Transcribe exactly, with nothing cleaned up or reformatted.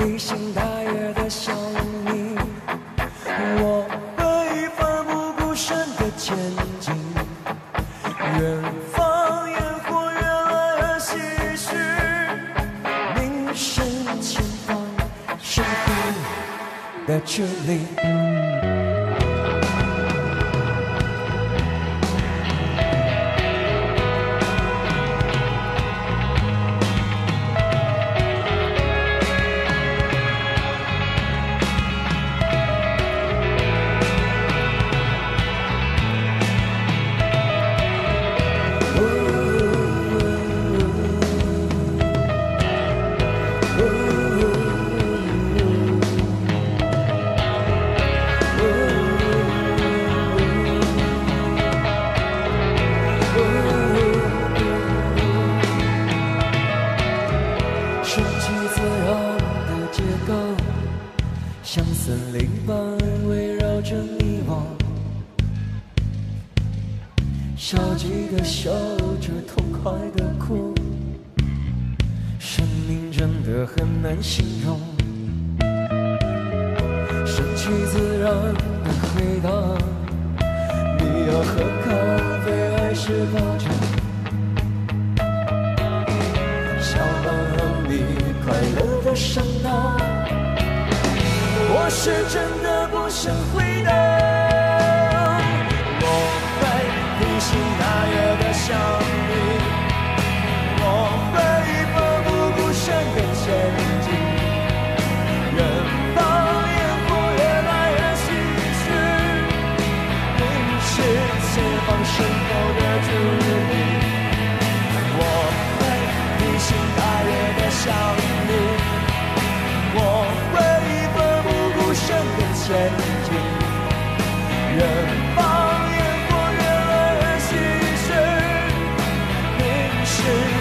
披星戴月的想你，我会奋不顾身的前进。远方烟火越来越唏嘘，凝视前方身后的距离。像森林般围绕着你我，消极的笑着，痛快的哭，生命真的很难形容，顺其自然的回答，你要喝咖啡还是抱枕，小班和你快乐的上当，我是真的不想回答，我会披星戴月的想你，我会奋不顾身的前进，远方烟火越来越唏嘘，凝视前方身后的距离，我会披星戴月的想你，我会前进，远方烟火越来越唏嘘，凝视